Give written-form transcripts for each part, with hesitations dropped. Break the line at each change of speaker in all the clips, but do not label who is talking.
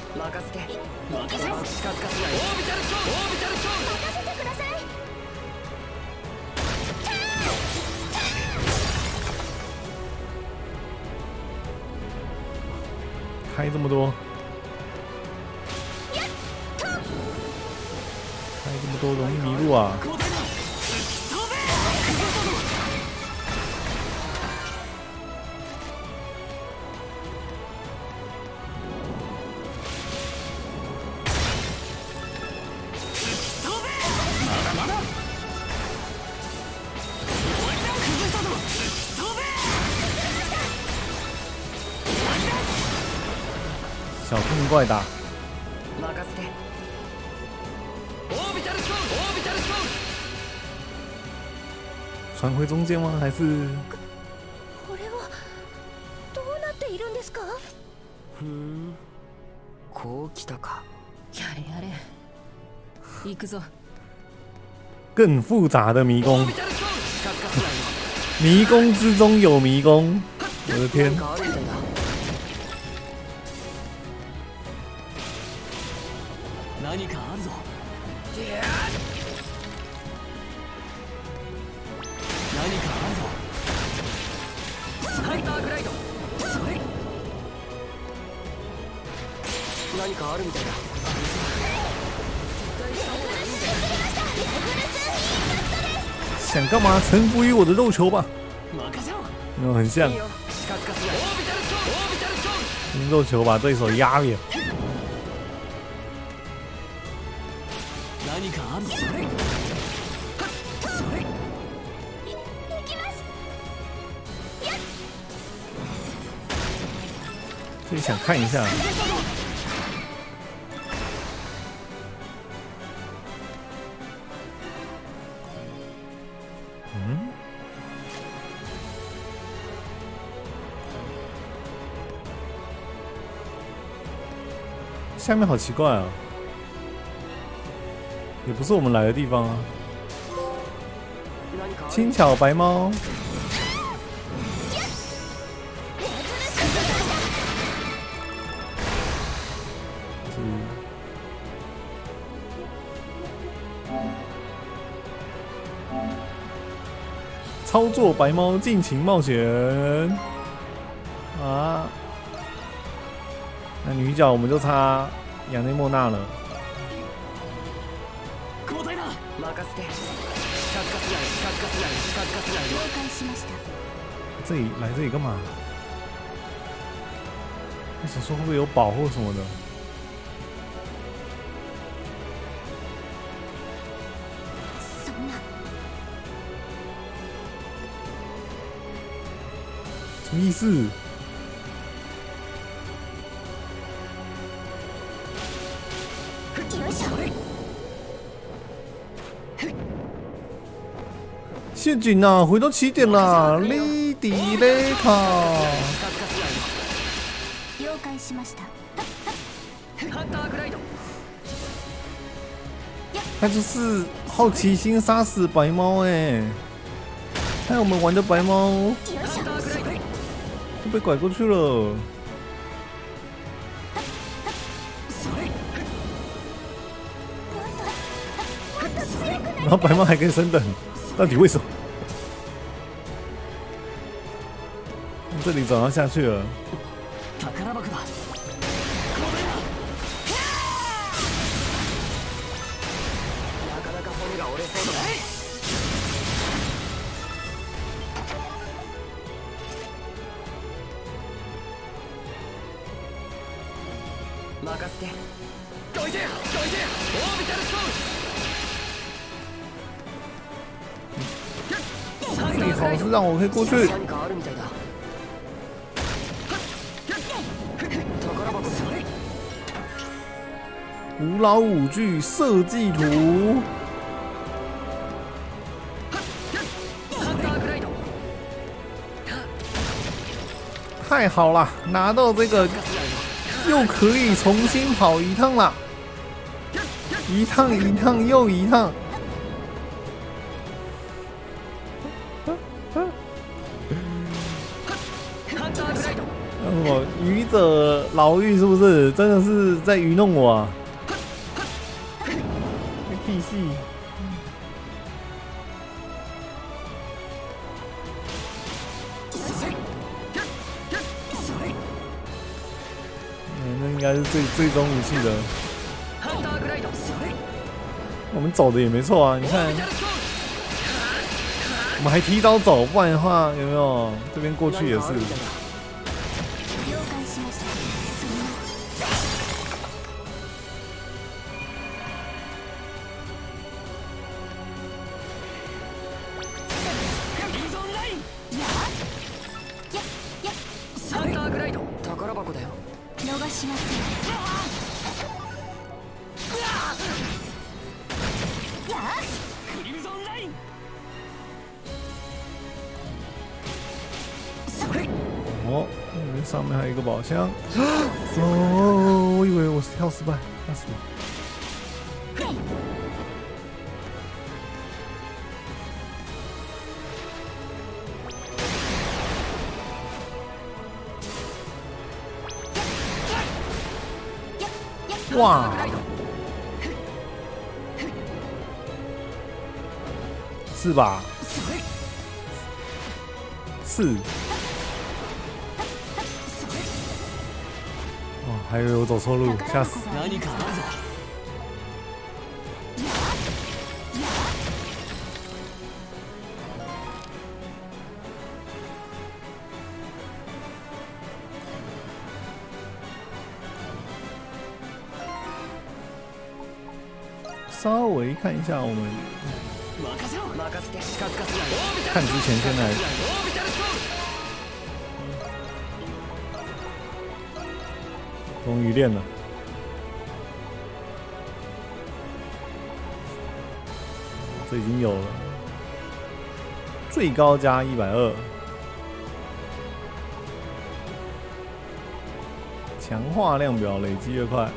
任せて近づかせない。オービタルソウル、オービタルソウル、
任せてください。
开这么多，开这么多容易迷路啊！小痛怪打，
任せて。オービタルソウル、オービタルソウル。
传回中间吗？还是
これはどうなっているんですか？
こう来たか。
やれやれ。行くぞ。
更复杂的迷宫？
オービタルソウル、近づかせないよ。
迷宫之中有迷宫，我的天！
なんかあるみたいだ。何かあるぞ。何かあるぞ。スナイパーグライド。それ。何かあるみたいだ。
想干嘛？臣服于我的肉球吧！
任せろ。
很像
いいよ。近づかせない。オービタルソウル、オービタルソウル。
用肉球把对手压扁。
何かあるぞ。それ。それ。
行きます。
这里想看一下，下面好奇怪啊，也不是我们来的地方啊。
何かある。
轻巧白猫，操作白猫尽情冒险啊！那女角我们就差雅内莫娜了。
交代だ。任せて。近づかせない、近づかせない、近づかせない。
了解しました。
这里来这里干嘛？我想说会不会有宝或什么的？
そんな。
什么意思？
よいしょ。
陷阱啊！回到起点啦！利迪雷卡，
了解しました。
ハンターグライド。
他就是好奇心杀死白猫哎！害我们玩的白猫
よいしょ。
就被拐过去了。然后白猫还可以升等，到底为什么？这里走到下去了。
宝箱だ。なかなか骨が折れそうだ。任せて。どいて、どいて。オービタルソウル。
最好是让我可以过去。
何かあるみたいだ。宝箱。
吴老五句设计图，
ハンターグライド。
太好了，拿到这个又可以重新跑一趟了，一趟一趟又一趟。 么愚者牢狱是不是？真的是在愚弄我啊！屁戏！那应该是最终武器的。我们走的也没错啊，你看，我们还提早走，不然的话有没有这边过去也是。哦，那边上面还有一个宝箱。哦，我以为我是跳失败，吓死我！哇！是吧？是。哦，还以为我走错路，吓死！稍微看一下我们，看之前先来。终于练了，这已经有了，最高加120，强化量表累积越快。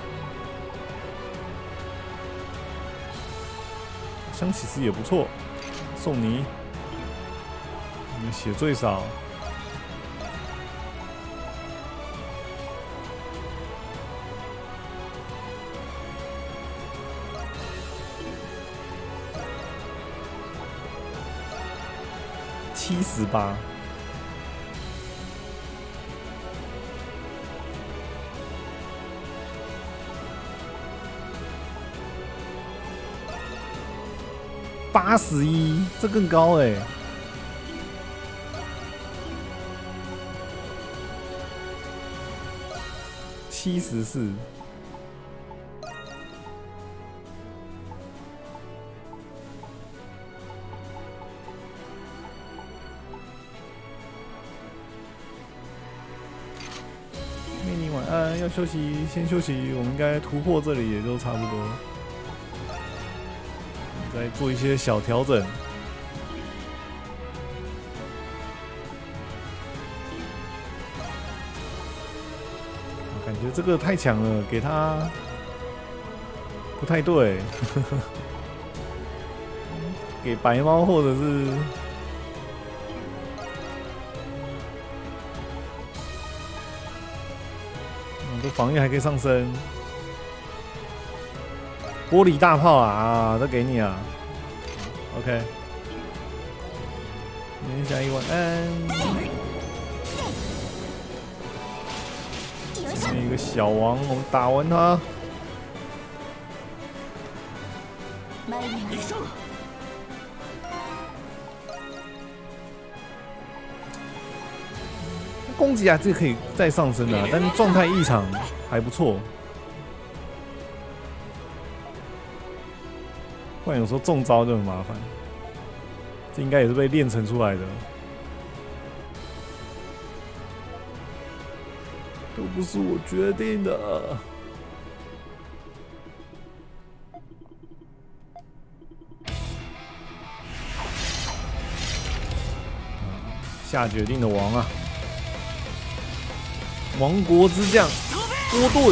香其实也不错，送你，你血最少。78，81，这更高哎，74。命令晚安，要休息，先休息。我们应该突破这里也就差不多。再做一些小调整。感觉这个太强了，给他不太对。给白猫或者是这防御还可以上升。玻璃大炮啊，这给你啊 ，OK。念一下一晚安。这边一个小王，我们打完他。攻击啊，这个可以再上升的、啊，但是状态异常还不错。不然有时候中招就很麻烦，这应该也是被练成出来的，都不是我决定的。下决定的王啊，王国之将波顿。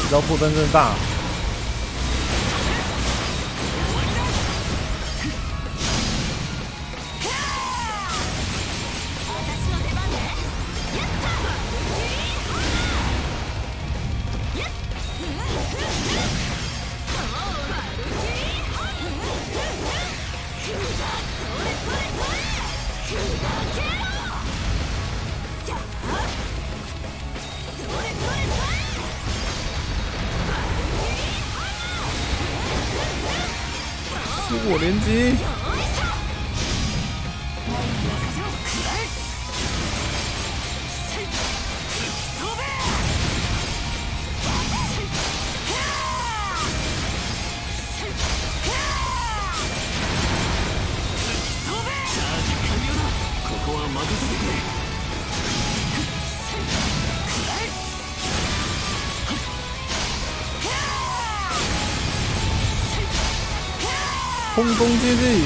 知道破绽真的大。我连击，空中接力。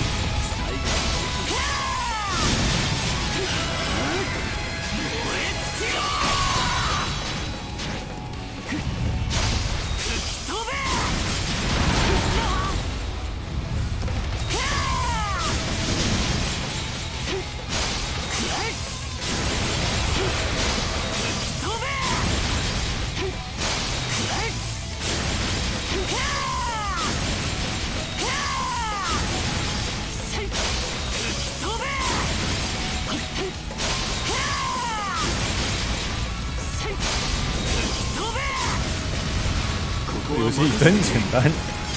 游戏真简单。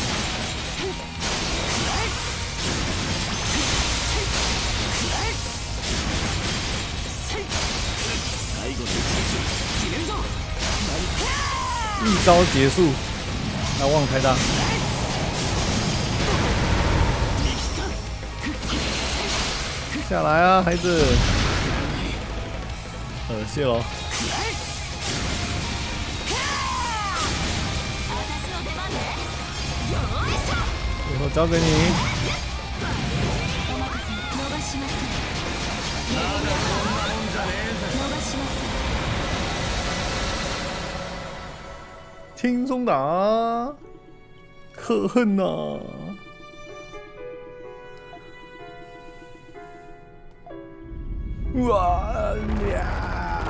一招结束，那忘太大。下来啊，孩子！谢喽。以后交给你。轻松打，可恨呐！哇呀！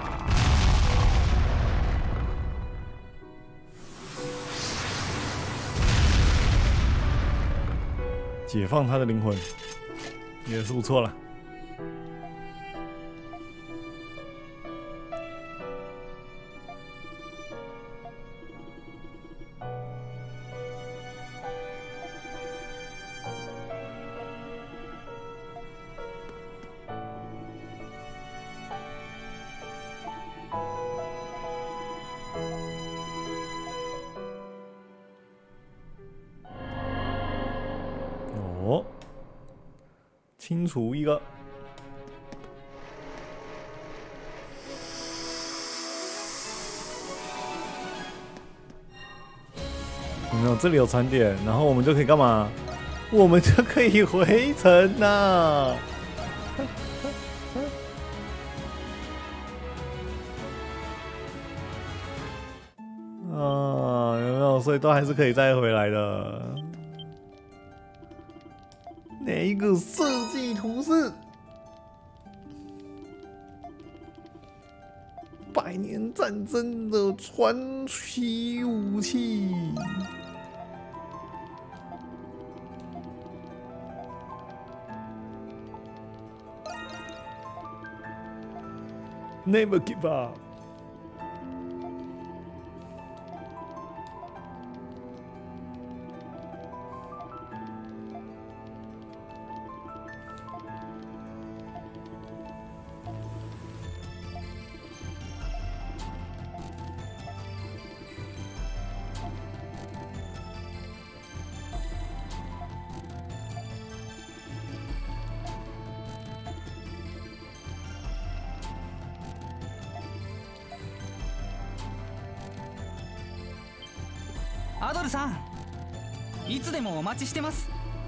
解放他的灵魂，也是不错了。哦，清除一个。有没有？这里有传点，然后我们就可以干嘛？我们就可以回城呐！啊，有没有？所以都还是可以再回来的。哪一个设计图是百年战争的传奇武器？Never give up。
アドルさん、いつでもお待ちしてます。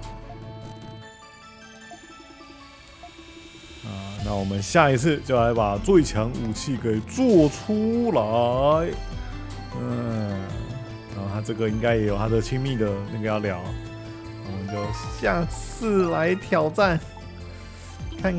那我们下一次就来把最强武器给做出来。 然后他这个应该也有他的亲密的那个要聊，我们就下次来挑战，看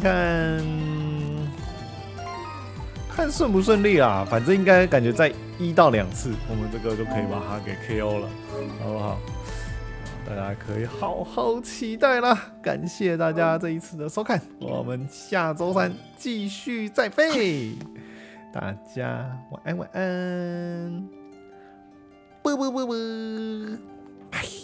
看顺不顺利啦。反正应该感觉在1到2次，我们这个就可以把它给 KO 了，好不好？大家可以好好期待啦！感谢大家这一次的收看，我们下周3继续再飞。大家晚安，晚安，啵啵啵啵，拜。